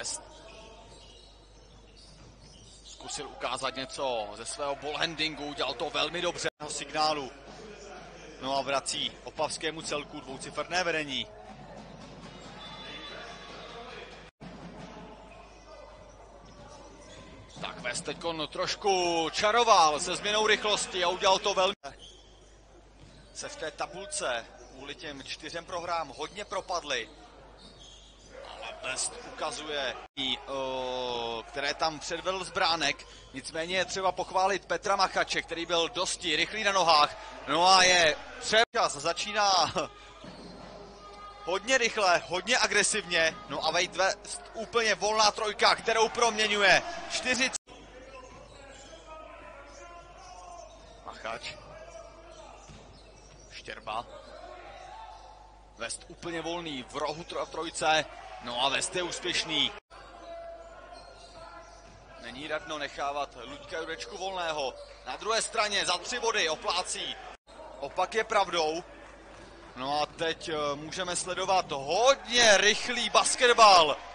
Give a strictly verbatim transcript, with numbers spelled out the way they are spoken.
West zkusil ukázat něco ze svého ballhandlingu, udělal to velmi dobře. Signálu. No a vrací opavskému celku dvouciferné vedení. Tak West teďkon trošku čaroval se změnou rychlosti a udělal to velmi. Se v té tabulce kvůli těm čtyřem prohrám hodně propadly. Ale West ukazuje, které tam předvedl z bránek. Nicméně je třeba pochválit Petra Machače, který byl dosti rychlý na nohách. No a je třeba začíná hodně rychle, hodně agresivně. No a Wade West úplně volná trojka, kterou proměňuje. čtyřicet. Machač. Štěrba. West úplně volný, v rohu tro v trojce. No a West je úspěšný. Není radno nechávat Luďka Jurečku volného. Na druhé straně za tři body oplácí. Opak je pravdou. No a teď můžeme sledovat hodně rychlý basketbal.